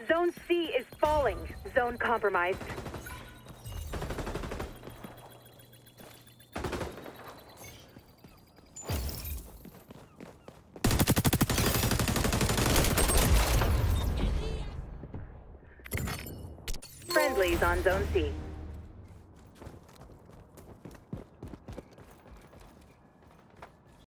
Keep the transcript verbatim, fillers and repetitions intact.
Zone C is falling. Zone compromised. Friendlies on Zone C.